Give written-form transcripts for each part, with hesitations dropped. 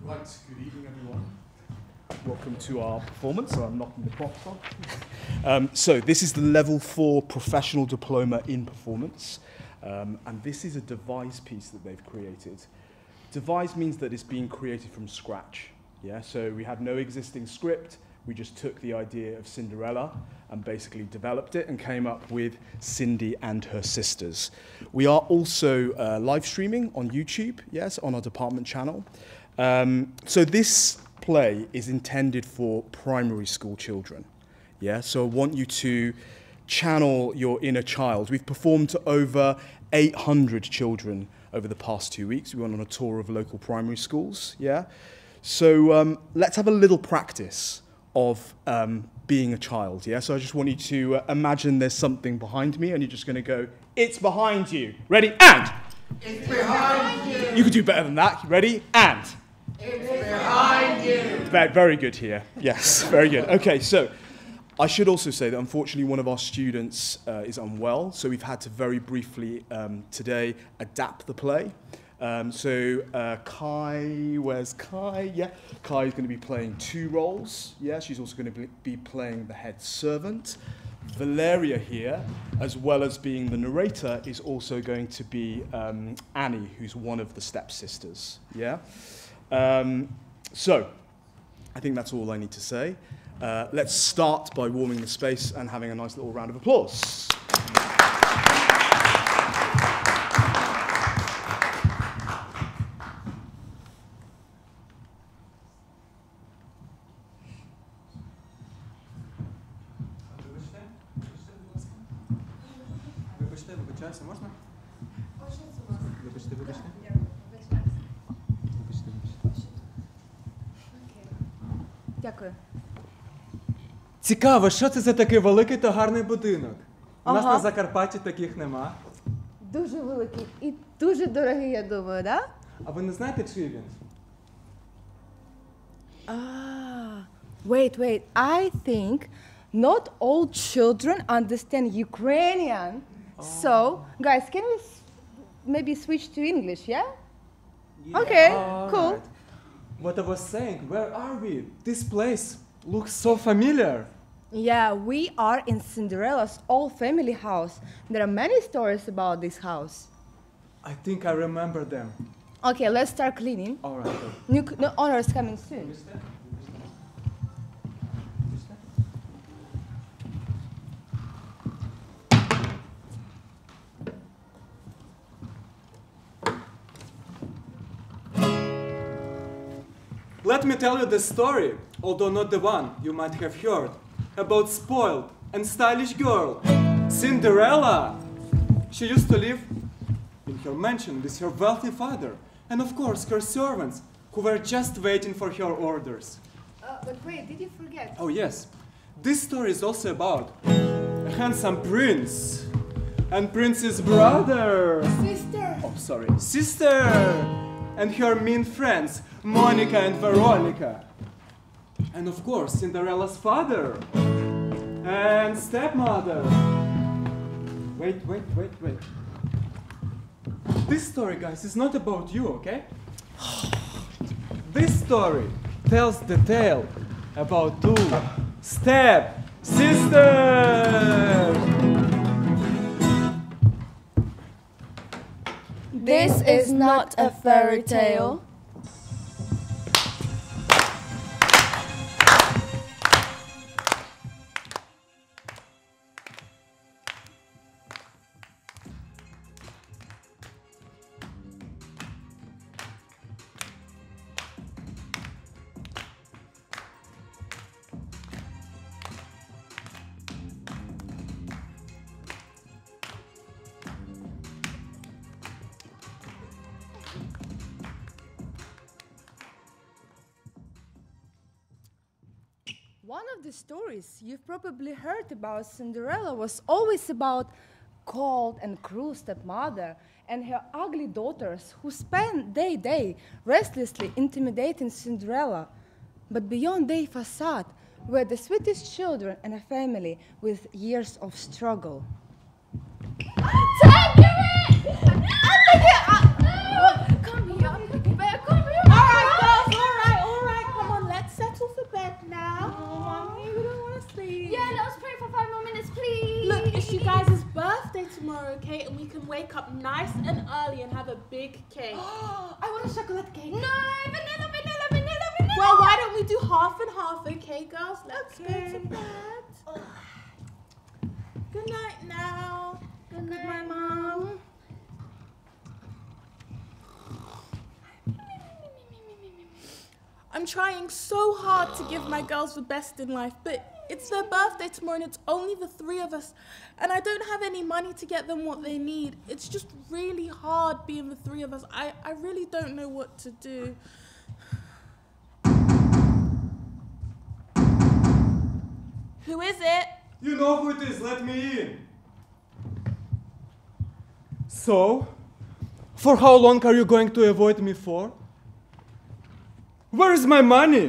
Right, good evening everyone. Welcome to our performance. So I'm knocking the props on. So this is the Level 4 Professional Diploma in Performance. And this is a devised piece that they've created. Devised means that it's being created from scratch. Yeah, so we had no existing script. We just took the idea of Cinderella and basically developed it and came up with Cindy and her sisters. We are also live streaming on YouTube, yes, on our department channel. So this play is intended for primary school children. Yeah, so I want you to channel your inner child. We've performed to over 800 children over the past 2 weeks. We went on a tour of local primary schools, yeah? So let's have a little practice of being a child, yeah? So I just want you to imagine there's something behind me and you're just gonna go, it's behind you. Ready, and! It's behind you! You could do better than that. Ready, and! It's behind you! Very good here, yes, very good. Okay, so I should also say that unfortunately one of our students is unwell, so we've had to very briefly today adapt the play. Kai, where's Kai? Yeah, Kai is going to be playing 2 roles. Yeah, she's also going to be playing the head servant. Valeria here, as well as being the narrator, is also going to be Annie, who's one of the stepsisters. Yeah. So I think that's all I need to say. Let's start by warming the space and having a nice little round of applause. Вибачте, можна? Вибачте. Дякую. Цікаво, що це за такий великий та гарний будинок? У нас Ага. на Закарпатті таких нема. Дуже великий і дуже дорогий, я думаю, да? А ви не знаєте, чий він? Wait. I think not all children understand Ukrainian. So, guys, can we maybe switch to English, yeah? Okay, cool. Alright. What I was saying, where are we? This place looks so familiar. Yeah, we are in Cinderella's old family house. There are many stories about this house. I think I remember them. Okay, let's start cleaning. Alright. New owner is coming soon. Let me tell you the story, although not the one you might have heard, about spoiled and stylish girl, Cinderella. She used to live in her mansion with her wealthy father, and of course her servants, who were just waiting for her orders. But wait, did you forget? Oh yes, this story is also about a handsome prince and prince's brother. Sister! Oh, sorry, sister, and her mean friends, Monica and Veronica. And of course, Cinderella's father and stepmother. Wait. This story, guys, is not about you, okay? This story tells the tale about 2 step-sisters. This is not a fairy tale. One of the stories you've probably heard about Cinderella was always about cold and cruel stepmother and her ugly daughters who spent their day restlessly intimidating Cinderella. But beyond their facade were the sweetest children and a family with years of struggle. Come here! Come here! All right, girls, all half and half, okay, girls? Let's go to bed. Good night now. Good night, Mom. I'm trying so hard to give my girls the best in life, but it's their birthday tomorrow and it's only the 3 of us. And I don't have any money to get them what they need. It's just really hard being the 3 of us. I really don't know what to do. Who is it? You know who it is, let me in. So, for how long are you going to avoid me for? Where is my money?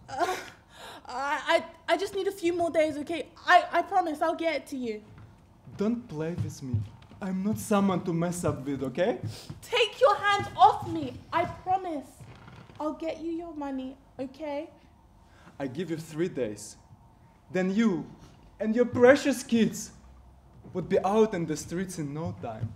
I just need a few more days, okay? I promise I'll get it to you. Don't play with me. I'm not someone to mess up with, okay? Take your hands off me. I promise. I'll get you your money, okay? I give you 3 days. Then you and your precious kids would be out in the streets in no time.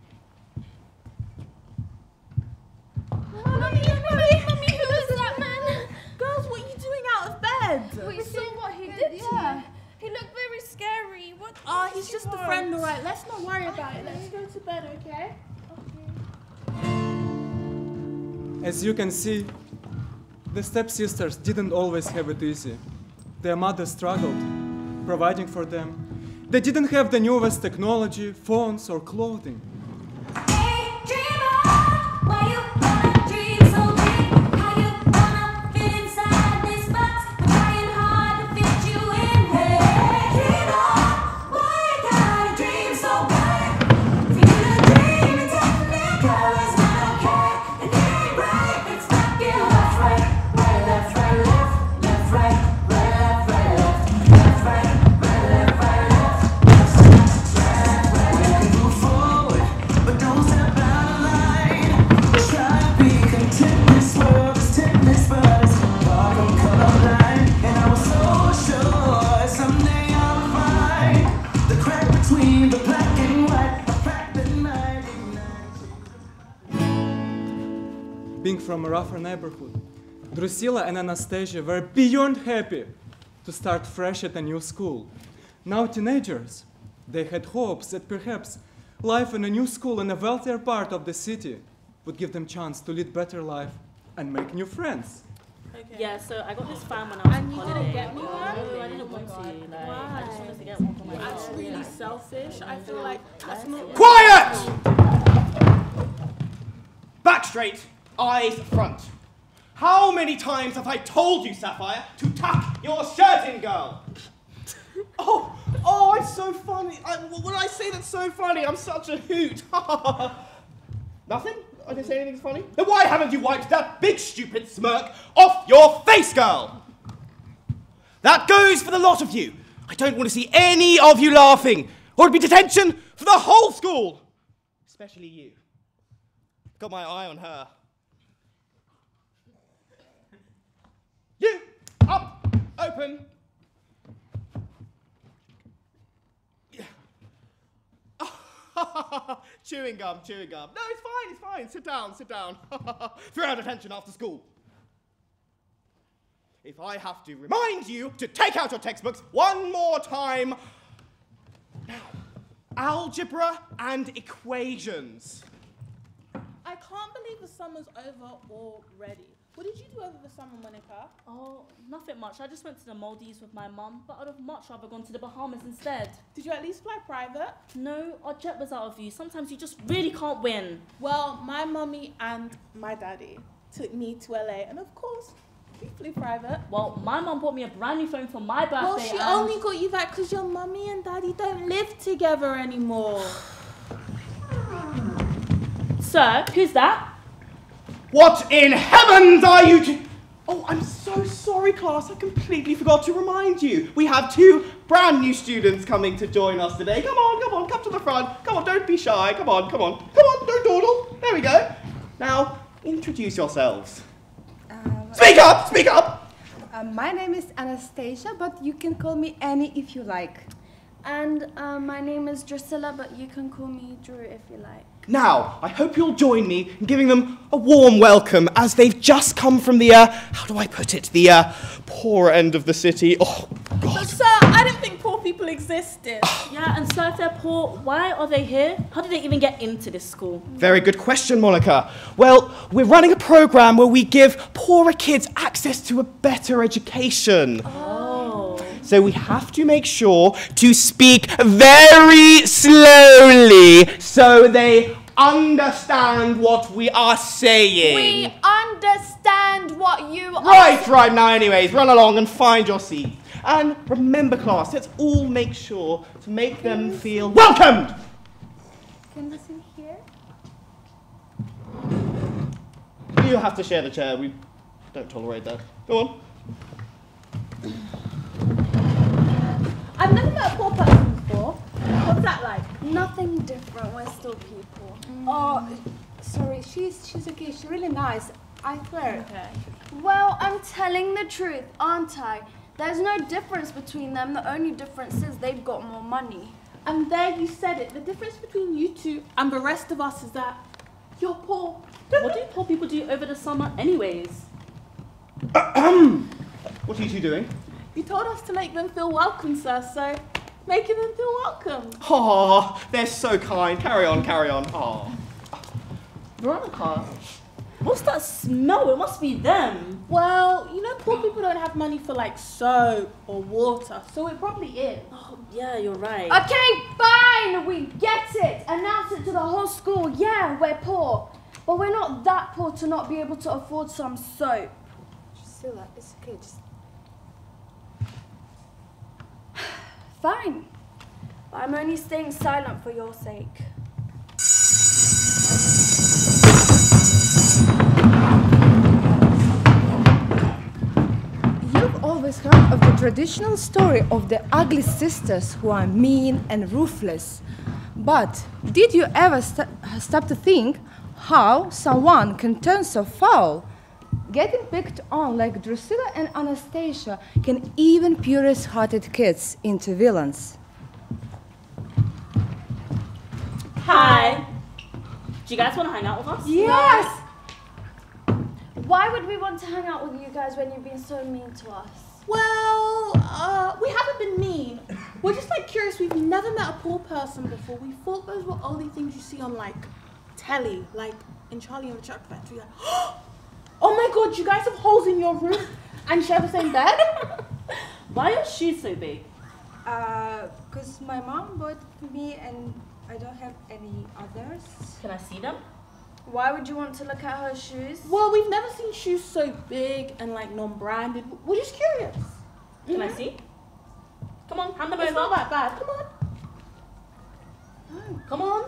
Mommy, who is that man? Girls, what are you doing out of bed? We saw what he did to you. He looked very scary. What? He's just a friend, all right? Let's not worry about it. Let's go to bed, okay? As you can see, the stepsisters didn't always have it easy. Their mother struggled, providing for them. They didn't have the newest technology, phones, or clothing. Hey, dreamer, why you wanna dream so big? How you wanna fit inside this box? I'm trying hard to fit you in. Hey, dreamer, why you gotta dream so big? For you to dream and technical is not okay. And it ain't right, it's not you. Left, right, left, left, right, left, left, right, left, right, left. We can move forward, but don't step out of line. Try to be content, this world is tennis, but it's far from colorblind. And I was so sure someday I'll find the crack between the black and white, a crack that might ignite. Being from a rougher neighborhood, Drusilla and Anastasia were beyond happy to start fresh at a new school. Now teenagers, they had hopes that perhaps life in a new school in a wealthier part of the city would give them chance to lead better life and make new friends. Okay. Yeah, so I got this fan when I was And on you holiday. didn't get me one? No, I didn't want to. Like, I just wanted to get one for my That's mom. really selfish. I feel like that's not... Quiet! Back straight, eyes front. How many times have I told you, Sapphire, to tuck your shirt in, girl? Oh, it's so funny. When I say that's so funny, I'm such a hoot. Nothing? I didn't say anything funny? Then why haven't you wiped that big stupid smirk off your face, girl? That goes for the lot of you. I don't want to see any of you laughing, or it'd be detention for the whole school. Especially you. Got my eye on her. You, up, open. Yeah. Chewing gum. No, it's fine. Sit down. 3 hour detention after school. If I have to remind you to take out your textbooks one more time. Now, algebra and equations. I can't believe the summer's over already. What did you do over the summer, Monica? Oh, nothing much. I just went to the Maldives with my mum, but I'd have much rather gone to the Bahamas instead. Did you at least fly private? No, our jet was out of view. Sometimes you just really can't win. Well, my mummy and my daddy took me to LA, and of course, we flew private. Well, my mum bought me a brand new phone for my birthday. Well, she only got you that because your mummy and daddy don't live together anymore. Sir, who's that? What in heavens are you Oh, I'm so sorry, class. I completely forgot to remind you. We have 2 brand new students coming to join us today. Come on, come to the front. Come on, don't be shy. Come on, don't dawdle. There we go. Now, introduce yourselves. Speak up! My name is Anastasia, but you can call me Annie if you like. And my name is Drusilla, but you can call me Drew if you like. Now, I hope you'll join me in giving them a warm welcome as they've just come from the, how do I put it, the poor end of the city. Oh, But God. sir, I didn't think poor people existed. Yeah, and so if they're poor, why are they here? How did they even get into this school? Very good question, Monica. Well, we're running a program where we give poorer kids access to a better education. Oh. So we have to make sure to speak very slowly so they understand what we are saying. We understand what you are. Right now anyways, run along and find your seat. And remember class, let's all make sure to make them feel welcomed. Can we sit here? You'll have to share the chair, we don't tolerate that. Go on. I've never met a poor person before. What's that like? Nothing different. We're still people. Oh, sorry, she's okay. She's really nice. I swear. Okay. Well, I'm telling the truth, aren't I? There's no difference between them. The only difference is they've got more money. And there you said it. The difference between you two and the rest of us is that you're poor. What do poor people do over the summer anyways? What are you two doing? You told us to make them feel welcome, sir, so making them feel welcome. Aw, they're so kind. Carry on. Aw. Veronica, what's that smell? It must be them. Well, you know poor people don't have money for like soap or water, so it probably is. Oh, yeah, you're right. Okay, fine. We get it. Announce it to the whole school. Yeah, we're poor. But we're not that poor to not be able to afford some soap. Priscilla, it's okay. Just Fine. But I'm only staying silent for your sake. You've always heard of the traditional story of the ugly sisters who are mean and ruthless. But did you ever stop to think how someone can turn so foul? Getting picked on like Drusilla and Anastasia can even purest-hearted kids into villains. Hi. Do you guys want to hang out with us? Yes! Why would we want to hang out with you guys when you've been so mean to us? Well, we haven't been mean. We're just like curious. We've never met a poor person before. We thought those were only things you see on like telly, like in Charlie and the Chocolate Factory. Like, oh my God, you guys have holes in your roof and share the same bed? Why are shoes so big? Because my mom bought me and I don't have any others. Can I see them? Why would you want to look at her shoes? Well, we've never seen shoes so big and like non-branded. We're just curious. Can I see? Come on, hand them It's over. not that bad. Come on. Come on.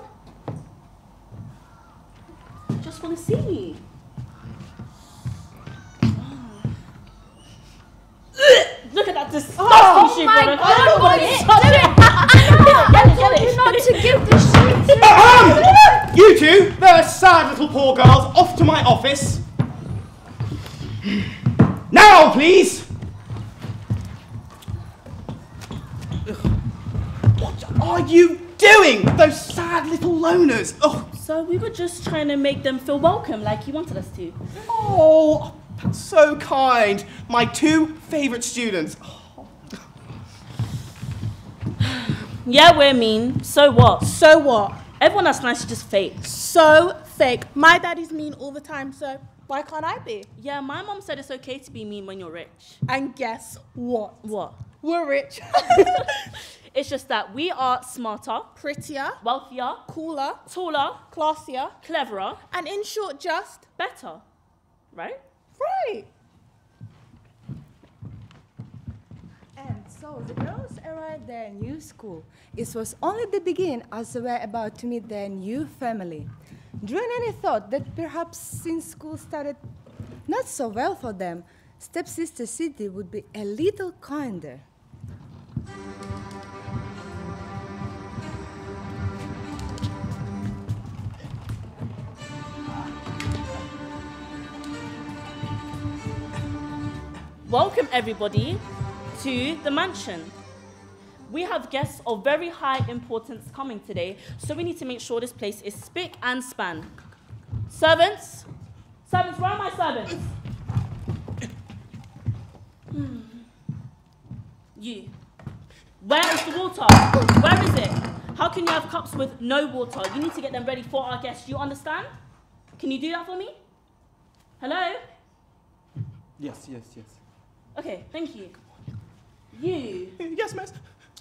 Just want to see. Look at that disgusting shoe, my Veronica. God, What is it? I told you not to give the shoes. You two, they're sad little poor girls, off to my office. Now, please. What are you doing? Those sad little loners. Oh, So we were just trying to make them feel welcome like you wanted us to. oh, that's so kind. My two favourite students. Oh. Yeah, we're mean. So what? So what? Everyone that's nice is just fake. So fake. My daddy's mean all the time, so why can't I be? Yeah, my mom said it's okay to be mean when you're rich. And guess what? What? We're rich. It's just that we are smarter, Prettier, wealthier, cooler, taller, classier, cleverer, and in short, just better. Right? right. And so the girls arrived at their new school. It was only the beginning as they were about to meet their new family. Drew and Annie thought that perhaps since school started not so well for them, stepsister City would be a little kinder. Welcome everybody to the mansion. We have guests of very high importance coming today, so we need to make sure this place is spick and span. Servants? Servants, where are my servants? You. Where is the water? Where is it? How can you have cups with no water? You need to get them ready for our guests. Do you understand? Can you do that for me? Hello? Yes. Okay, thank you. You. Yes, miss.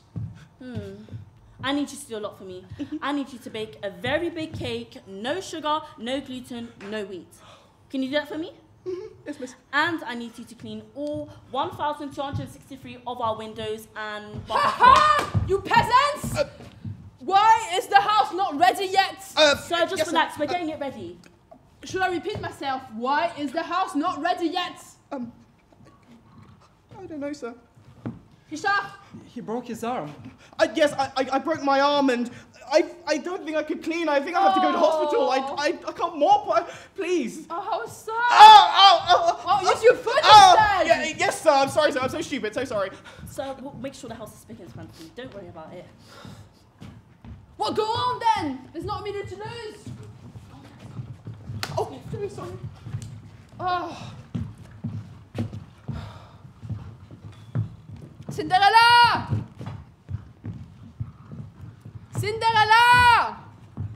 I need you to do a lot for me. I need you to bake a very big cake, no sugar, no gluten, no wheat. Can you do that for me? Yes, miss. And I need you to clean all 1,263 of our windows and Ha ha! You peasants! Why is the house not ready yet? So just yes, relax, we're getting it ready. Should I repeat myself? Why is the house not ready yet? I don't know, sir. Hisham! He broke his arm. Yes, I broke my arm and I don't think I could clean. I think I have to go to hospital. I can't mop. Please. Oh, how sad. Oh, Oh, use your foot instead. Yeah, yes, sir. I'm sorry, sir. I'm so stupid. So sorry. So we'll make sure the house is spick and span for you. Don't worry about it. Well, go on then. There's not a minute to lose. Oh, very sorry. Oh. Cinderella! Cinderella!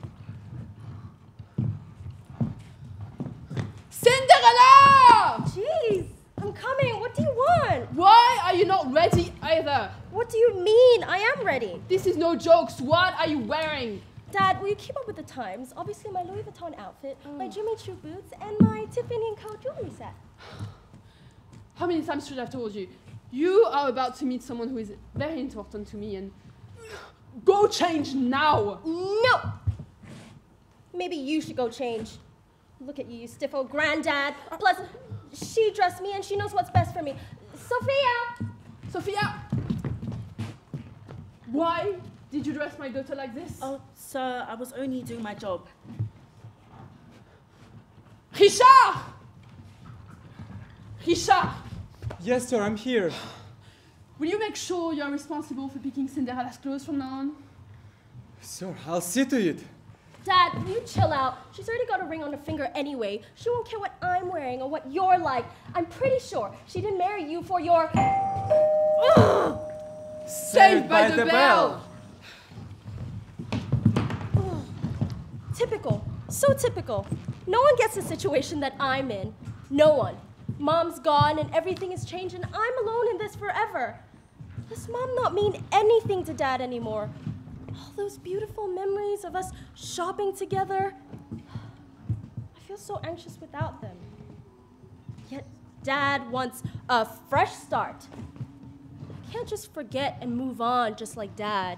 Cinderella! Jeez, I'm coming. What do you want? Why are you not ready either? What do you mean? I am ready. This is no jokes. What are you wearing? Dad, will you keep up with the times? Obviously, my Louis Vuitton outfit, my Jimmy Choo boots, and my Tiffany & Co. jewelry set. How many times should I have told you? You are about to meet someone who is very important to me, and go change now. No! Maybe you should go change. Look at you, you stiff old granddad. Plus, she dressed me and she knows what's best for me. Sophia! Sophia! Why did you dress my daughter like this? Oh, sir, I was only doing my job. Richard! Richard! Yes, sir, I'm here. Will you make sure you're responsible for picking Cinderella's clothes from now on? Sir, I'll see to it. Dad, will you chill out? She's already got a ring on her finger anyway. She won't care what I'm wearing or what you're like. I'm pretty sure she didn't marry you for your... Saved by the bell! Typical. So typical. No one gets the situation that I'm in. No one. Mom's gone and everything has changed and I'm alone in this forever. Does Mom not mean anything to Dad anymore? All those beautiful memories of us shopping together. I feel so anxious without them. Yet Dad wants a fresh start. I can't just forget and move on just like Dad.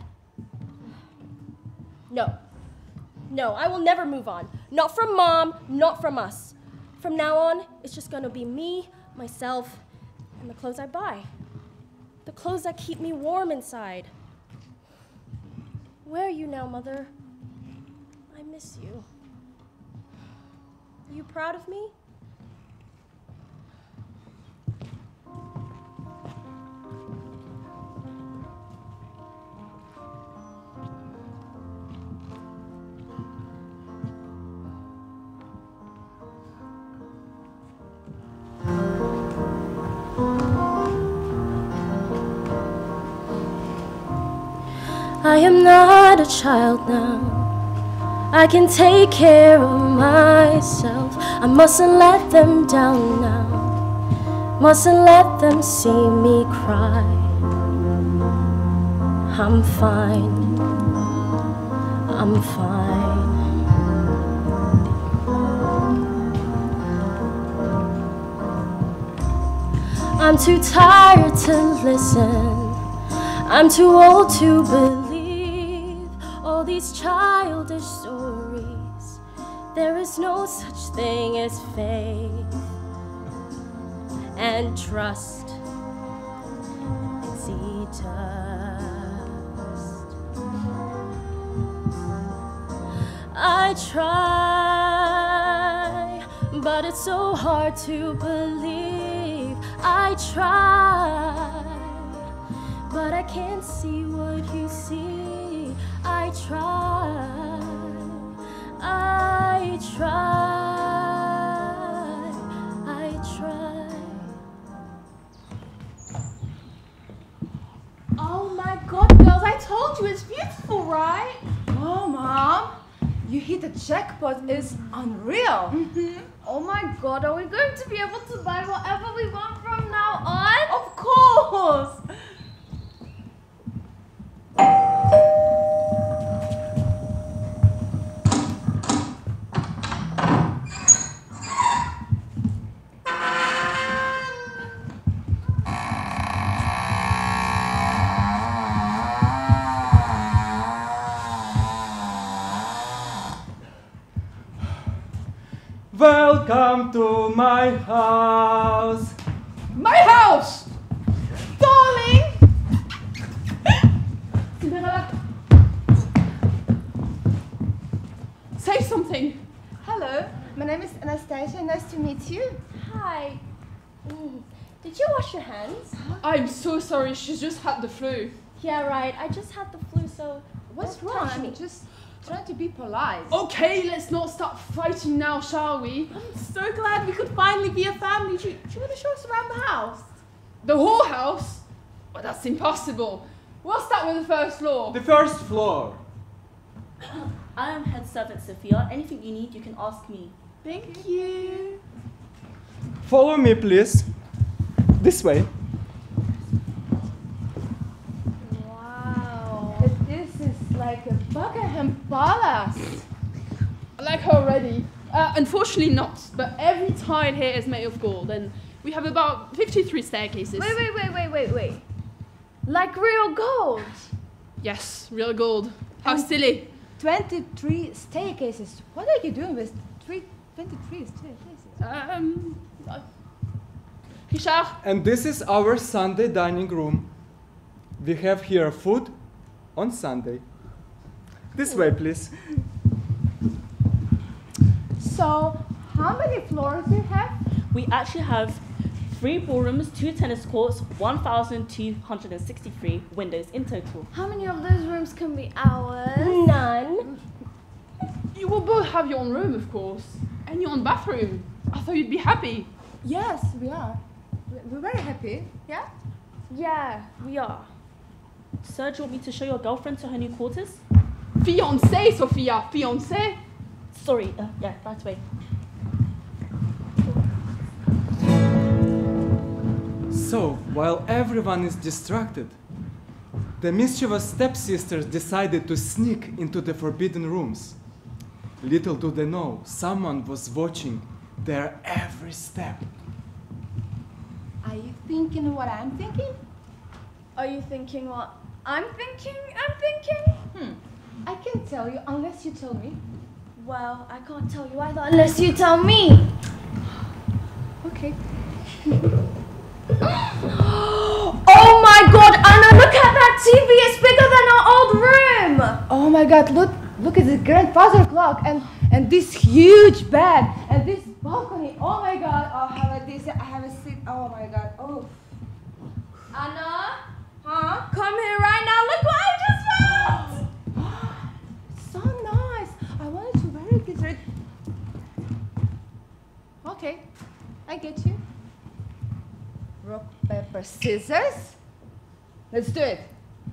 No. No, I will never move on. Not from Mom, not from us. From now on, it's just gonna be me, myself, and the clothes I buy. The clothes that keep me warm inside. Where are you now, Mother? I miss you. Are you proud of me? I am not a child now. I can take care of myself. I mustn't let them down now. Mustn't let them see me cry. I'm fine. I'm fine. I'm too tired to listen. I'm too old to believe all these childish stories. There is no such thing as faith and trust. It's dust. I try, but it's so hard to believe. I try, but I can't see what you see. I try, I try, I try. Oh my god, girls, I told you it's beautiful, right? Oh, Mom, you hit the jackpot. It's unreal. Oh my god, are we going to be able to buy whatever we want from now on? Of course! Welcome to my house. My house! Darling! Cinderella. Say something. Hello, my name is Anastasia. Nice to meet you. Hi. Did you wash your hands? I'm so sorry, she's just had the flu. Yeah, right. I just had the flu, so What's don't wrong? touch me. I'm just trying to be polite. Okay, let's not start fighting now, shall we? I'm so glad we could finally be a family. Do you want to show us around the house? The whole house? Well, that's impossible. We'll start with the first floor. The first floor. I am head servant Sophia. Anything you need, you can ask me. Thank you. Follow me, please. This way. Wow. This is like a Buckingham Palace. I like her already. Unfortunately not, but every tile here is made of gold, and we have about 53 staircases. Wait. Like real gold. Yes, real gold. How silly. 23 staircases. What are you doing with 23 staircases? Richard, And this is our Sunday dining room. We have here food on Sunday. This way, please. So, how many floors do you have? We actually have 3 ballrooms, 2 tennis courts, 1,263 windows in total. How many of those rooms can be ours? None. you will both have your own room, of course, and your own bathroom. I thought you'd be happy. Yes, we are. We're very happy. Yeah? Yeah, we are. Sir, do you want me to show your girlfriend to her new quarters? Fiancé, Sophia, fiancé. Sorry, yeah, right away. So, while everyone is distracted, the mischievous stepsisters decided to sneak into the forbidden rooms. Little do they know, someone was watching their every step. Are you thinking what I'm thinking? Are you thinking what I'm thinking? I can't tell you unless you tell me. Well, I can't tell you either unless you tell me. Okay. Oh my god, Anna, look at that TV. It's bigger than our old room. Oh my god, look at the grandfather clock and this huge bed and this balcony. Oh my god, I have a seat. Oh my god. Oh. Anna, Huh? come here right now. Look what I just found. So nice. I wanted to wear this red. Okay, I get you. Rock, paper, scissors. Let's do it.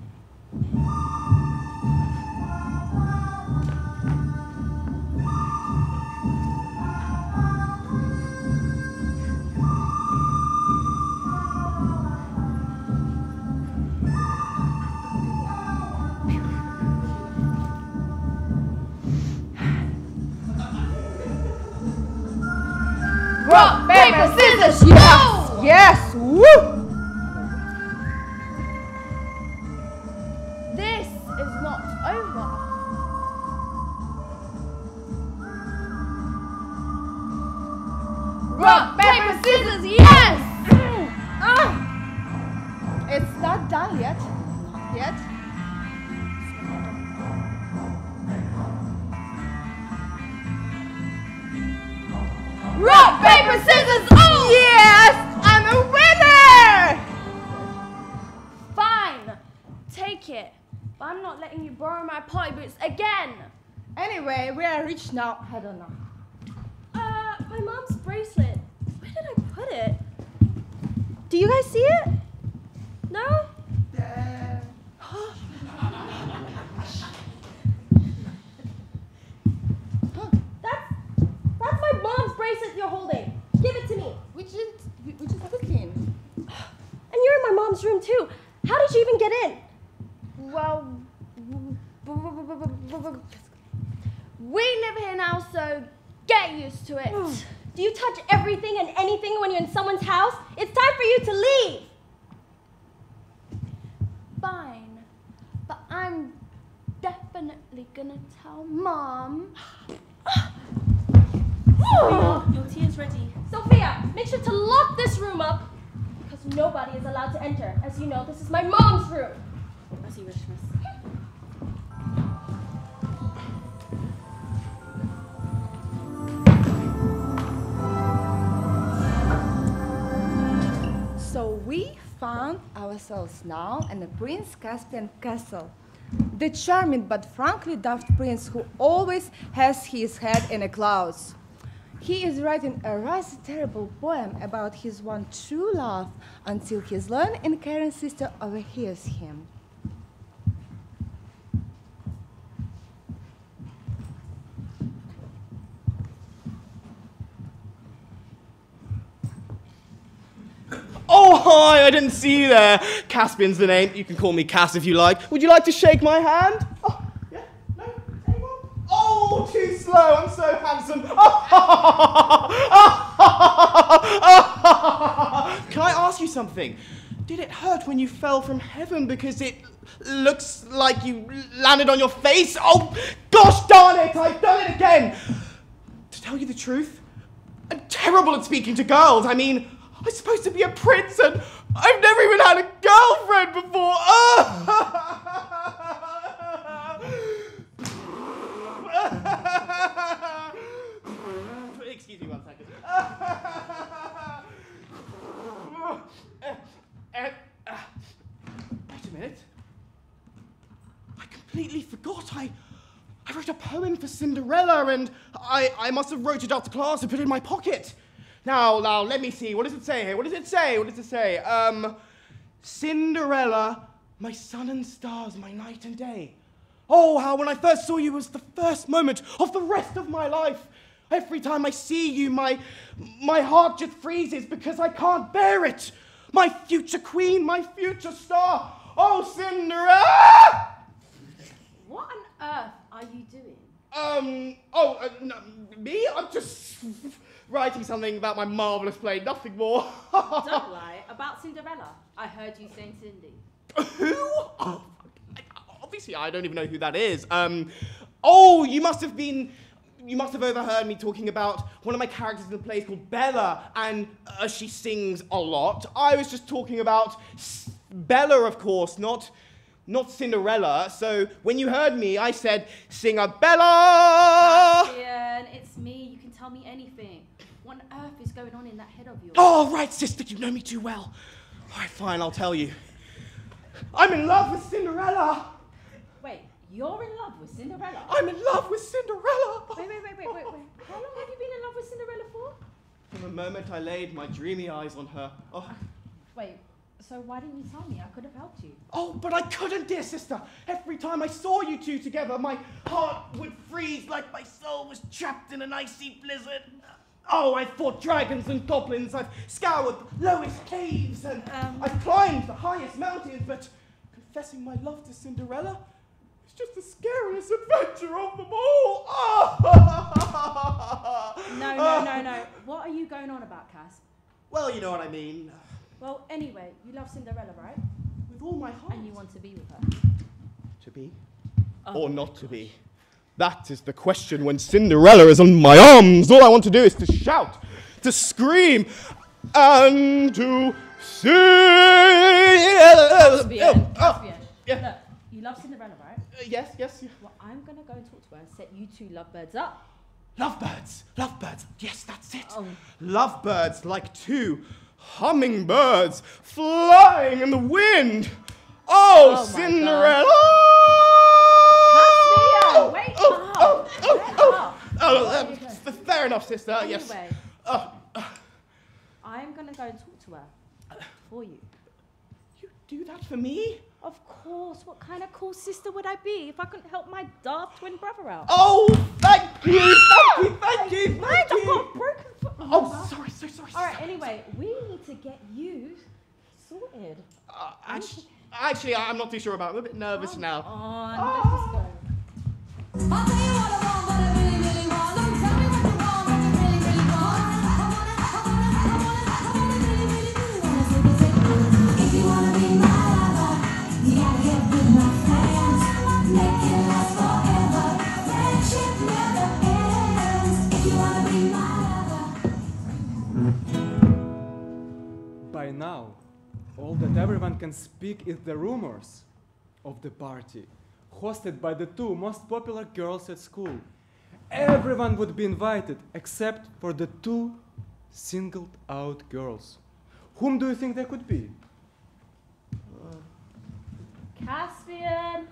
Rock, paper, scissors. Yes. Yes. Woo. This is not over. Rock, paper, scissors. Yes. It's not done yet. Rock, paper, scissors. Oh! Yes, I'm a winner. Fine. party boots again. Anyway, we are rich now. I don't know. My mom's bracelet. Where did I put it? Do you guys see it? No? That's my mom's bracelet you're holding. Give it to me. We just looking. And you're in my mom's room too. How did you even get in? Well, we live here now, so get used to it. Do you touch everything and anything when you're in someone's house? It's time for you to leave. Fine, but I'm definitely gonna tell Mom. Your tea is ready. Sophia, make sure to lock this room up because nobody is allowed to enter. As you know, this is my mom's room. As you wish, miss. So we found ourselves now in the Prince Caspian Castle. The charming but frankly daft prince who always has his head in the clouds. He is writing a rather terrible poem about his one true love until his learned and caring sister overhears him. Oh, hi, I didn't see you there. Caspian's the name. You can call me Cass if you like. Would you like to shake my hand? Oh, yeah? No? Anyone? Oh, too slow. I'm so handsome. Can I ask you something? Did it hurt when you fell from heaven because it looks like you landed on your face? Oh, gosh darn it, I've done it again. To tell you the truth, I'm terrible at speaking to girls. I mean, I'm supposed to be a prince and I've never even had a girlfriend before. Excuse me 1 second. Wait a minute. I completely forgot. I wrote a poem for Cinderella and I must have wrote it out to class and put it in my pocket. Now, let me see. What does it say here? What does it say? Cinderella, my sun and stars, my night and day. Oh, how when I first saw you was the first moment of the rest of my life. Every time I see you, my heart just freezes because I can't bear it. My future queen, my future star. Oh, Cinderella! What on earth are you doing? No, me? I'm just writing something about my marvellous play, nothing more. Don't lie. About Cinderella. I heard you saying Cindy. Who? Oh, obviously, I don't even know who that is. Oh, you must have overheard me talking about one of my characters in the play called Bella, and she sings a lot. I was just talking about Bella, of course, not Cinderella. So when you heard me, I said, sing a Bella! Caspian, it's me. You can tell me anything. What on earth is going on in that head of yours? Oh, right, sister, you know me too well. All right, fine, I'll tell you. I'm in love with Cinderella. Wait, you're in love with Cinderella? I'm in love with Cinderella. Wait. How long have you been in love with Cinderella for? From the moment I laid my dreamy eyes on her. Oh. Wait, so why didn't you tell me? I could have helped you. Oh, but I couldn't, dear sister. Every time I saw you two together, my heart would freeze like my soul was trapped in an icy blizzard. Oh, I've fought dragons and goblins, I've scoured the lowest caves, and I've climbed the highest mountains, but confessing my love to Cinderella is just the scariest adventure of them all. No. What are you going on about, Cass? Well, you know what I mean. Well, anyway, you love Cinderella, right? With all my heart. And you want to be with her. To be or not to be? That is the question when Cinderella is on my arms. All I want to do is to shout, to scream, and to sing. Caspian. Yeah. Look, you love Cinderella, right? Yes. Well, I'm going to go and talk to her and set you two lovebirds up. Lovebirds. Yes, that's it. Oh. Lovebirds like two hummingbirds flying in the wind. Oh, my Cinderella! Oh, wait oh, up. fair enough, sister. Yes. Anyway, I'm gonna go and talk to her for you. You do that for me? Of course. What kind of cool sister would I be if I couldn't help my daft twin brother out? Oh, thank you, thank you. I've got a broken foot. Oh, sorry. All right. Anyway, we need to get you sorted. Actually, I'm not too sure about it. I'm a bit nervous now. Let's just go. I'll tell you what I want, what I really, really want. Don't tell me what you want, what you really, really want. I wanna really, really do wanna take it. If you wanna be my lover, you gotta get with my friends. Make it last forever. Friendship never ends. If you wanna be my lover. By now, all that everyone can speak is the rumors of the party, hosted by the two most popular girls at school. Everyone would be invited except for the two singled out girls. Whom do you think they could be? Caspian.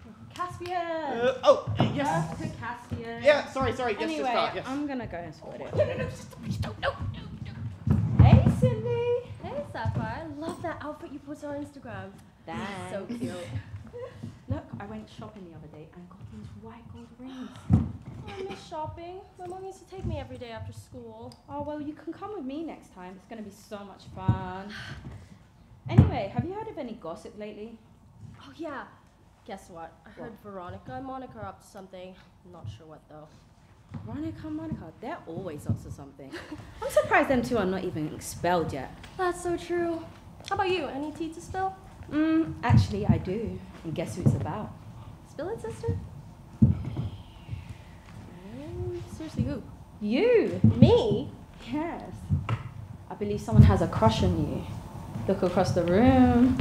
Yes. To Caspian. Yeah, sorry. Yes, Anyway, sister. Yes. I'm gonna go and sort it. No, sister, please don't. No. Hey, Cindy. Hey, Sapphire. I love that outfit you put on Instagram. Thanks. So cute. Look, I went shopping the other day and got these white gold rings. I miss shopping. My mom used to take me every day after school. Oh, well, you can come with me next time. It's going to be so much fun. Anyway, have you heard of any gossip lately? Oh, yeah. Guess what? I heard Veronica and Monica are up to something. I'm not sure what, though. Monica, they're always up to something. I'm surprised them two are not even expelled yet. That's so true. How about you? Any tea to spill? Actually, I do. And guess who it's about? Spill it, sister? Seriously, who? You! Me? Yes. I believe someone has a crush on you. Look across the room.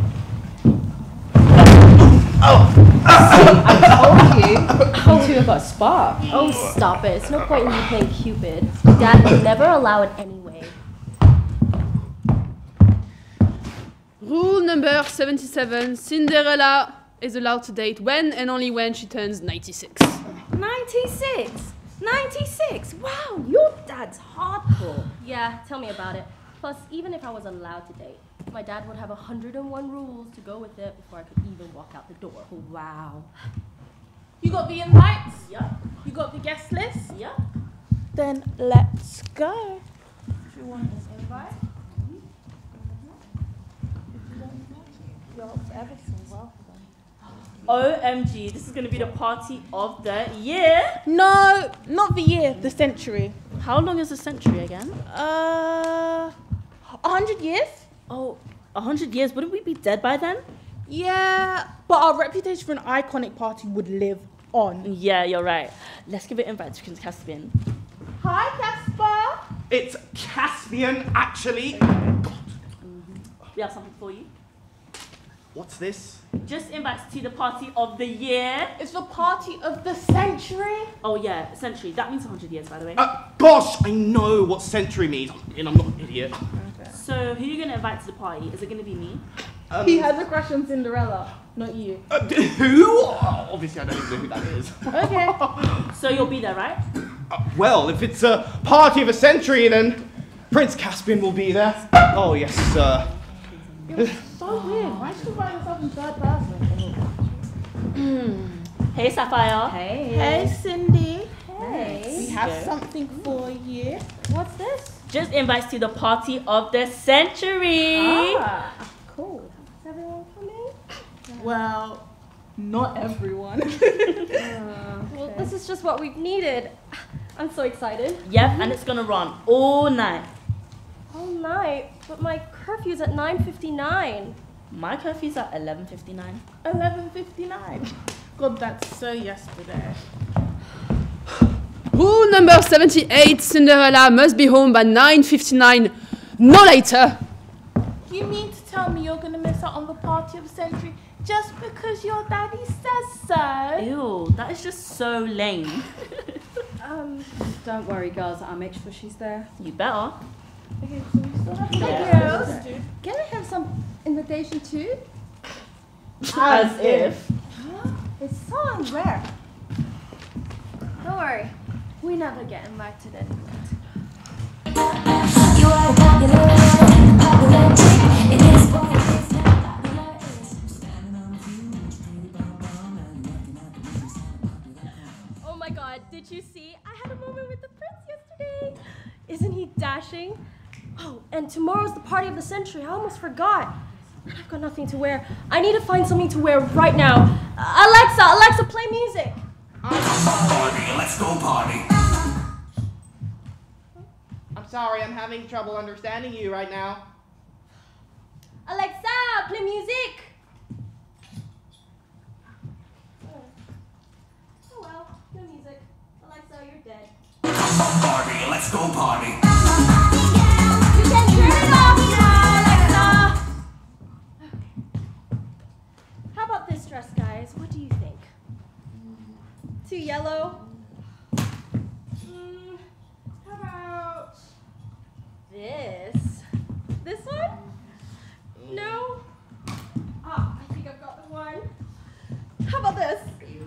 I told you. You two have got a spark. Oh, stop it. It's no point in you playing Cupid. Dad would never allow it anyway. Rule number 77, Cinderella is allowed to date when and only when she turns 96. 96? 96? Wow, your dad's hardcore. Yeah, tell me about it. Plus, even if I was allowed to date, my dad would have 101 rules to go with it before I could even walk out the door. Wow. You got the invites? Yeah. You got the guest list? Yeah. Then let's go. Do you want this invite? You're ever so welcome. OMG, this is going to be the party of the year. No, not the year, the century. How long is a century again? 100 years? Oh, 100 years. Wouldn't we be dead by then? Yeah, but our reputation for an iconic party would live on. Yeah, you're right. Let's give it invite to Prince Caspian. Hi, Casper. It's Caspian, actually. We have something for you. What's this? Just invites to the party of the year. It's the party of the century. Oh yeah, century. That means 100 years, by the way. Gosh, I know what century means, and I'm not an idiot. So who are you going to invite to the party? Is it going to be me? He has a crush on Cinderella, not you. Who? Oh, obviously, I don't even know who that is. Okay. So you'll be there, right? Well, if it's a party of a century, then Prince Caspian will be there. Oh, yes, sir. So weird. Why should you write yourself in third person? Hey, Sapphire. Hey. Hey, Cindy. Hey. We have something for you. What's this? Just invites to the party of the century. Cool. Is everyone coming? Well, not everyone. Well, this is just what we've needed. I'm so excited. Yep, and it's going to run all night. All night? But my curfew's at 9:59. My curfew's at 11:59. 11:59. God, that's so yesterday. Rule number 78, Cinderella must be home by 9:59, no later. You mean to tell me you're gonna miss out on the party of the century just because your daddy says so? Ew, that is just so lame. Don't worry, girls. I'll make sure she's there. You better. Okay, so we still have to Girls, can I have some invitation too? As if. It's so unrare. Don't worry, we never get invited anywhere. You are a popular chick. It is boy, it's not popular. Oh my god, did you see? I had a moment with the prince yesterday. Isn't he dashing? Oh, and tomorrow's the party of the century. I almost forgot. I've got nothing to wear. I need to find something to wear right now. Alexa, play music. Party, let's go party. I'm sorry, I'm having trouble understanding you right now. Alexa, play music. Oh well, no music. Alexa, you're dead. Party, let's go party. You can turn it off now, Alexa. Okay. How about this dress, guys? What do you think? Too yellow? How about this? This one? No? Ah, I think I've got the one. How about this?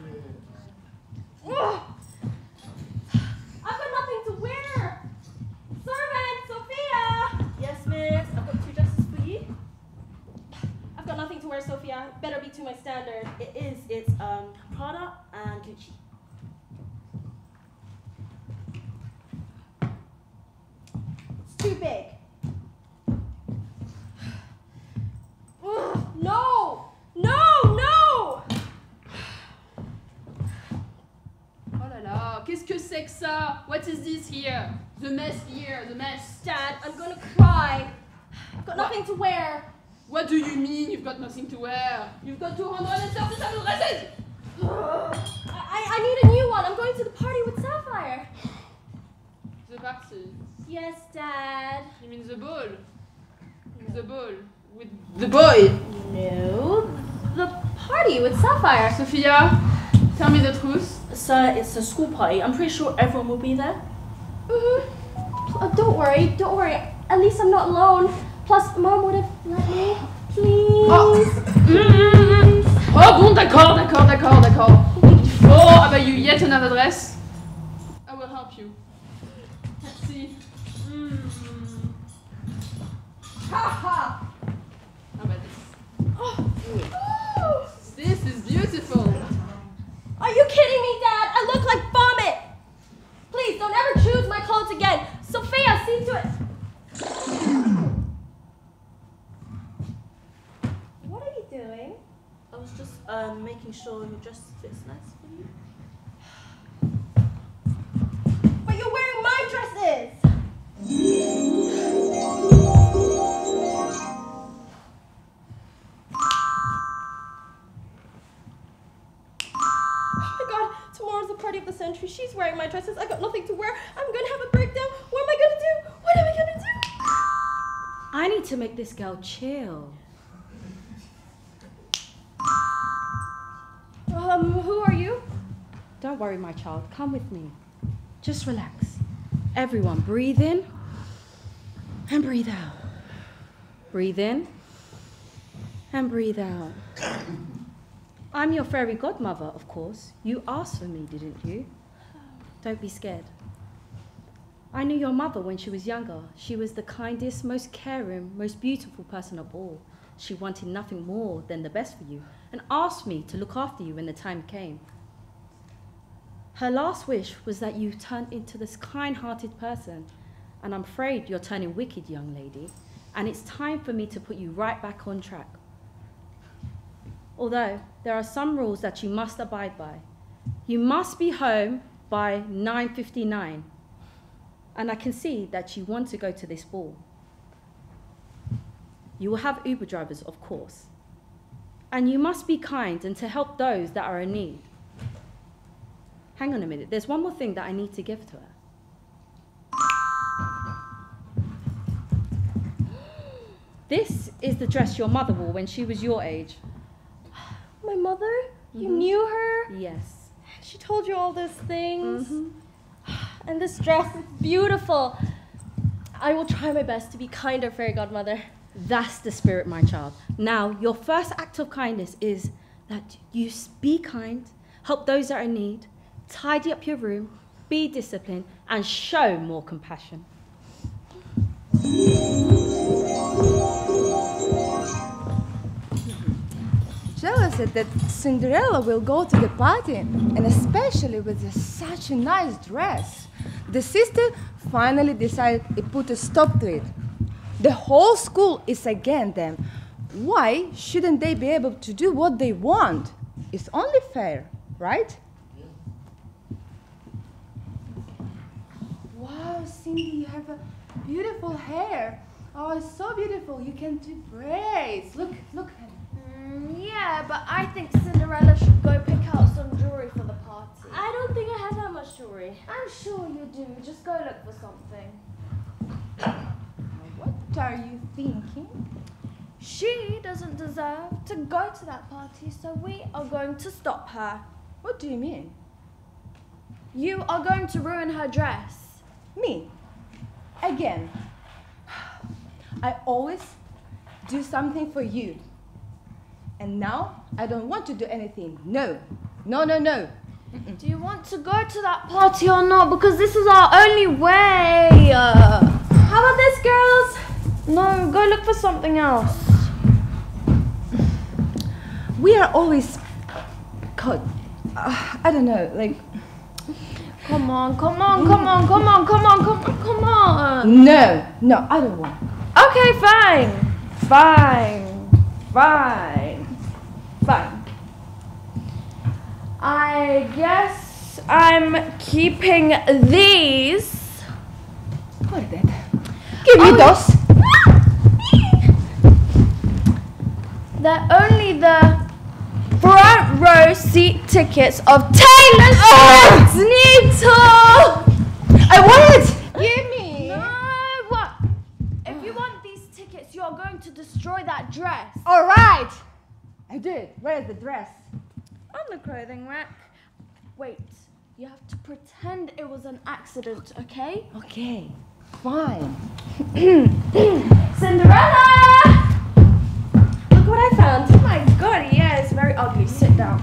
Ugh. I've got nothing to wear. Servant, Sophia! Yes, miss. I've got 2 dresses for you. I've got nothing to wear, Sophia. Better be to my standard. It's Prada and Gucci. It's too big. Ugh, no! No! No! Oh là là, qu'est-ce que c'est que ça? What is this here? The mess here, the mess. Dad, I'm gonna cry. I've got nothing to wear. What do you mean you've got nothing to wear? You've got 237 dresses! I need a new one. I'm going to the party with Sapphire. The party. Yes, Dad. You mean the ball? The ball. With the boy? No, the party with Sapphire. Sophia, tell me the truth. Sir, it's a school party. I'm pretty sure everyone will be there. Don't worry. At least I'm not alone. Plus, Mom would have let me. Please. Oh bon, d'accord. Il faut have you yet another dress. I will help you. Let's see. Ha ha! How about this? Oh. This is beautiful. Are you kidding me, Dad? I look like vomit. Please, don't ever choose my clothes again. Sophia, see to it. What are you doing? I was just making sure your dress fits nice for you. But you're wearing my dresses. Tomorrow's the party of the century. She's wearing my dresses. I got nothing to wear. I'm gonna have a breakdown. What am I gonna do? What am I gonna do? I need to make this girl chill. Who are you? Don't worry, my child. Come with me. Just relax. Everyone, breathe in and breathe out. Breathe in and breathe out. I'm your fairy godmother, of course. You asked for me, didn't you? Don't be scared. I knew your mother when she was younger. She was the kindest, most caring, most beautiful person of all. She wanted nothing more than the best for you and asked me to look after you when the time came. Her last wish was that you turned into this kind-hearted person, and I'm afraid you're turning wicked, young lady, and it's time for me to put you right back on track. Although there are some rules that you must abide by. You must be home by 9:59, and I can see that you want to go to this ball. You will have Uber drivers, of course, and you must be kind and to help those that are in need. Hang on a minute, there's one more thing that I need to give to her. This is the dress your mother wore when she was your age. My mother? You knew her? Yes. She told you all these things? And this dress is beautiful. I will try my best to be kinder, fairy godmother. That's the spirit, my child. Now, your first act of kindness is that you be kind, help those that are in need, tidy up your room, be disciplined, and show more compassion. Jella said that Cinderella will go to the party, and especially with such a nice dress. The sister finally decided to put a stop to it. The whole school is against them. Why shouldn't they be able to do what they want? It's only fair, right? Wow, Cindy, you have a beautiful hair. Oh, it's so beautiful. You can do braids. Look. Yeah, but I think Cinderella should go pick out some jewelry for the party. I don't think I have that much jewelry. I'm sure you do. Just go look for something. What are you thinking? She doesn't deserve to go to that party, so we are going to stop her. What do you mean? You are going to ruin her dress. Me? Again. I always do something for you. And now I don't want to do anything. No. Do you want to go to that party or not? Because this is our only way. How about this, girls? No, go look for something else. We are always caught. I don't know, like. Come on. No, I don't want. Okay, fine. I guess I'm keeping these. What is that? Give me those. They're only the front row seat tickets of Taylor Swift's new tour. I want it. Give me. No, what? If you want these tickets, you are going to destroy that dress. All right. I did. Where is the dress? On the clothing rack. Wait, you have to pretend it was an accident, okay? Okay, fine. Cinderella! Look what I found. Oh my god, yeah, it's very ugly. Sit down.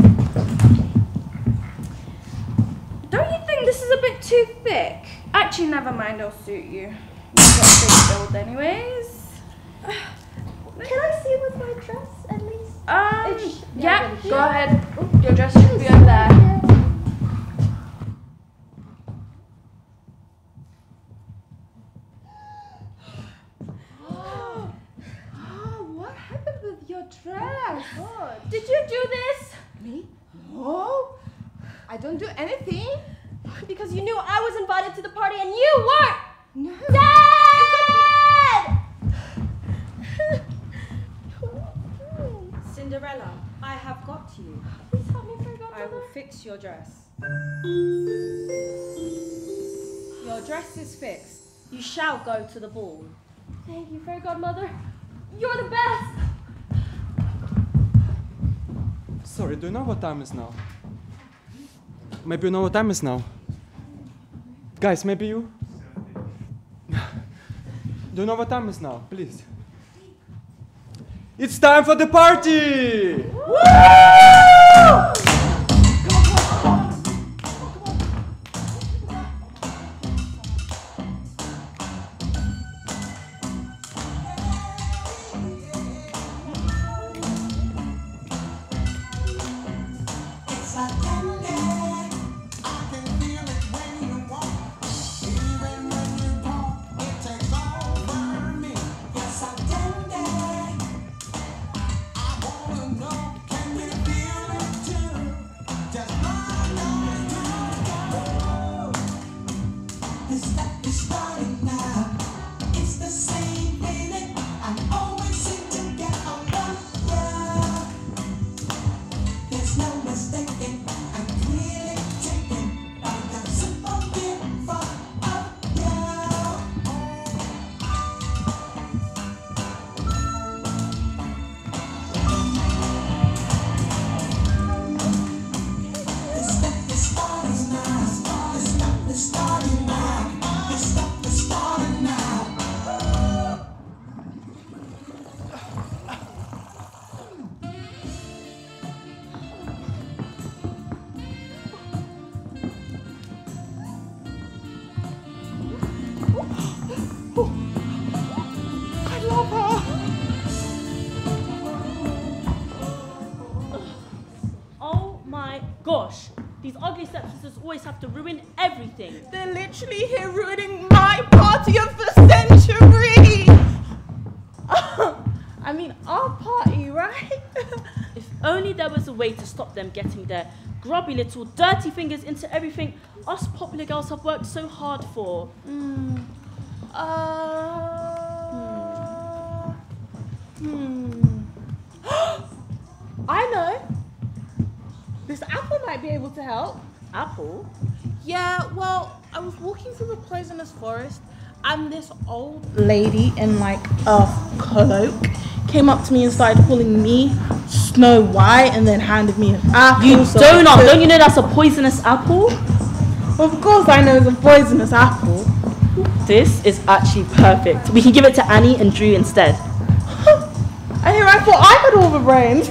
Don't you think this is a bit too thick? Actually, never mind, it'll suit you. You've got a big build anyways. Can I see with my dress at least? Yeah, go ahead. Your dress should be over there. What happened with your dress? Did you do this? Me? No. I don't do anything. Because you knew I was invited to the party and you weren't! No. Dad! Cinderella, I have got you. Please help me, Fairy Godmother. I will fix your dress. Your dress is fixed. You shall go to the ball. Thank you, Fairy Godmother. You're the best! Sorry, do you know what time is now? Maybe you know what time is now? Guys, maybe you? Do you know what time is now? Please. It's time for the party! Woo! Can you feel it too? gosh, these ugly stepsisters always have to ruin everything. They're literally here ruining my party of the century. I mean, our party, right? If only there was a way to stop them getting their grubby little dirty fingers into everything us popular girls have worked so hard for. I know. This apple might be able to help. Apple? Yeah, well, I was walking through the poisonous forest and this old lady in like a cloak came up to me and started calling me Snow White and then handed me an apple. You donut! Don't you know that's a poisonous apple? Of course I know it's a poisonous apple. This is actually perfect. We can give it to Annie and Drew instead. And here I thought I had all the brains.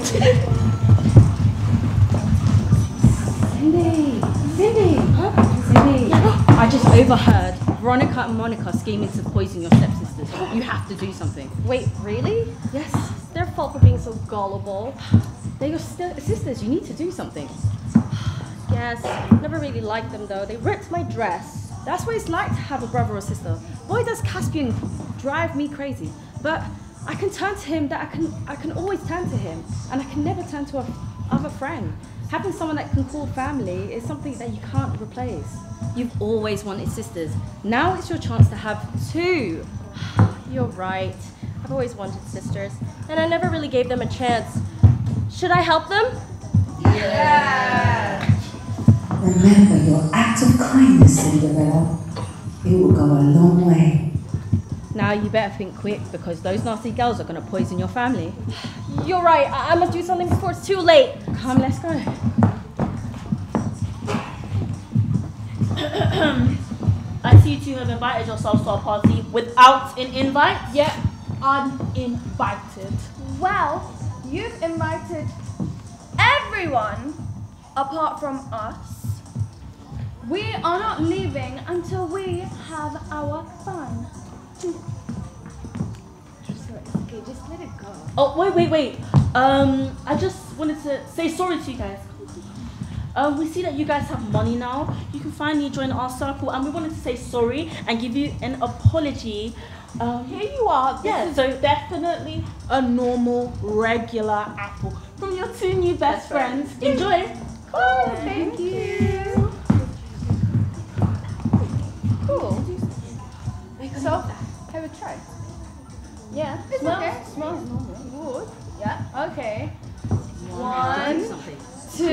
Cindy, I just overheard Veronica and Monica scheming to poison your stepsisters. You have to do something. Wait, really? Yes. It's their fault for being so gullible. They're your sisters. You need to do something. Yes, never really liked them though. They ripped my dress. That's what it's like to have a brother or sister. Boy, does Caspian drive me crazy. But I can turn to him. I can always turn to him, and I can never turn to other friend. Having someone that can call family is something that you can't replace. You've always wanted sisters. Now it's your chance to have two. You're right. I've always wanted sisters, and I never really gave them a chance. Should I help them? Yeah! Remember your act of kindness, Cinderella. It will go a long way. Now you better think quick, because those nasty girls are going to poison your family. You're right. I must do something before it's too late. Come, let's go. I see you two have invited yourselves to our party without an invite. Yeah, uninvited. Well, you've invited everyone apart from us. We are not leaving until we have our fun. Okay, just let it go. Oh, wait. I just wanted to say sorry to you guys. We see that you guys have money now. You can finally join our circle, and we wanted to say sorry and give you an apology. Here you are. Yeah, This so is definitely a normal, regular apple from your two new best friends. enjoy. Oh, thank you. Cool. So, have a try. Yeah, It's okay. Smells Good. Yeah, okay. Do 1, something. 2, 3.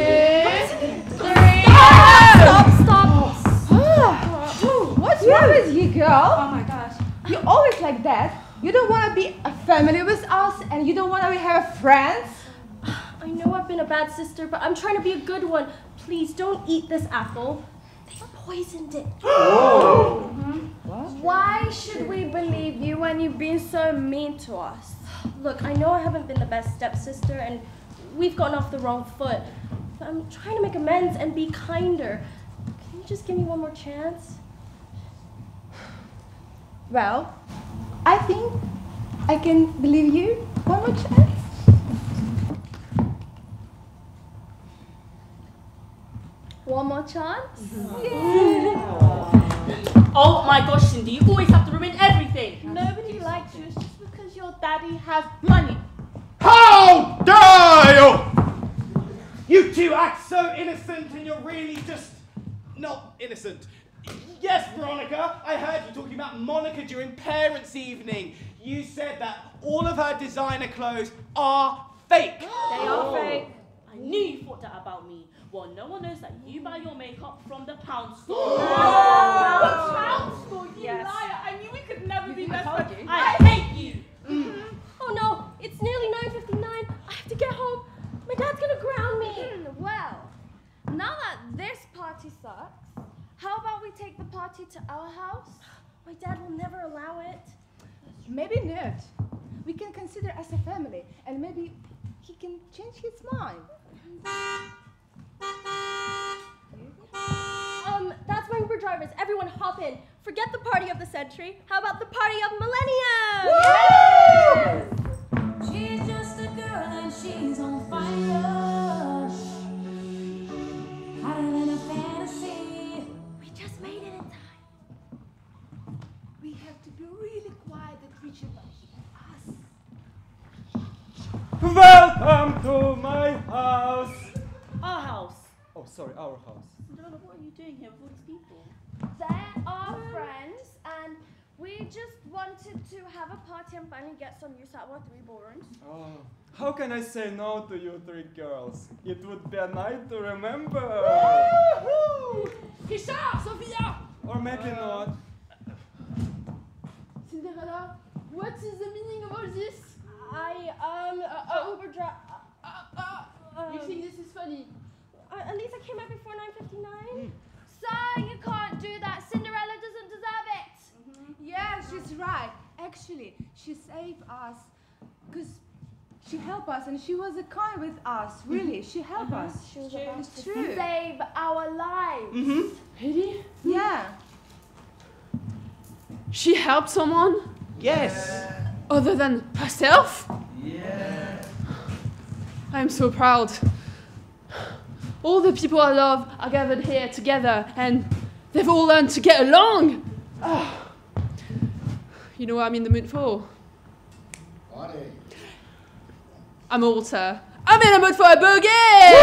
Stop. What's wrong with you, girl? Oh my gosh. You're always like that. You don't want to be a family with us, and you don't want to have friends. I know I've been a bad sister, but I'm trying to be a good one. Please don't eat this apple. They poisoned it. Why should we believe you when you've been so mean to us? Look, I know I haven't been the best stepsister, and we've gotten off the wrong foot. But I'm trying to make amends and be kinder. Can you just give me one more chance? Well, I think I can believe you one more chance. One more chance? Oh my gosh, Cindy, you always have to ruin everything. Nobody likes you. It's just because your daddy has money. How dare you! You two act so innocent and you're really just not innocent. Yes, Veronica, I heard you talking about Monica during parents' evening. You said that all of her designer clothes are fake. They are fake. I knew you thought that about me. Well, no one knows that you buy your makeup from the pound store. Pound store, you Yes. liar. I knew we could never be best friends. I hate you. Oh no, it's nearly 9:59. I have to get home. My dad's gonna ground me. Well, now that this party sucks, how about we take the party to our house? My dad will never allow it. Maybe not. We can consider as a family, and maybe he can change his mind. That's my Uber drivers. Everyone hop in. Forget the party of the century. How about the party of millennium? She's just a girl and she's on fire. Welcome to my house. Our house. Oh, sorry, our house. Cinderella, what are you doing here with all these people? They're our friends, and we just wanted to have a party and finally get some use out of our 3 ballrooms. Oh, how can I say no to you 3 girls? It would be a night to remember. Woohoo! Richard, Sophia! Or maybe not. Cinderella, what is the meaning of all this? Uber drive. You think this is funny? At least I came out before 9:59. Sir, you can't do that. Cinderella doesn't deserve it. Yeah, she's right. Actually, she saved us because she helped us and she was kind with us. Really, she helped us. She was about It's to true. save our lives. Really? Yeah. She helped someone Yes. other than herself? Yeah. I'm so proud. All the people I love are gathered here together and they've all learned to get along. Ah. You know what I'm in the mood for? Party. I'm old, sir. I'm in the mood for a boogie!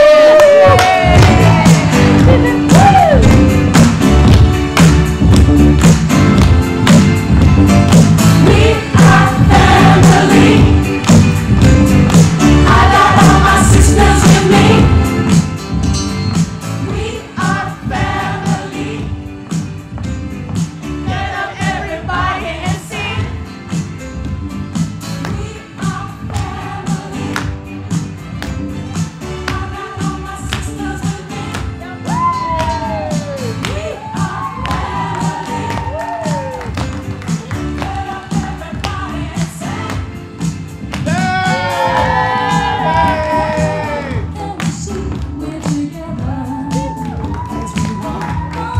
We are family. I got all my sisters with me. We are family. Get up, everybody, and sing. We are family. I got all my sisters with me. We are family. Get up, everybody, and sing. Can we see we're together as we walk on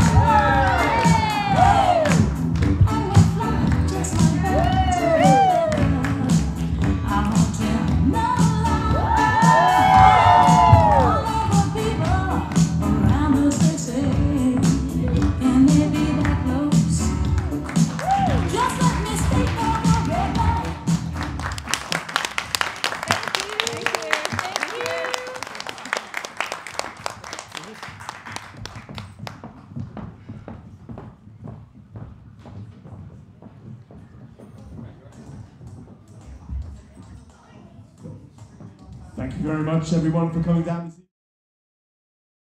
and we fly just like birds of a feather. I won't tell no lie. All of the people around us they say, can they be that close? Just let me stay forever. Thank you very much, everyone, for coming down.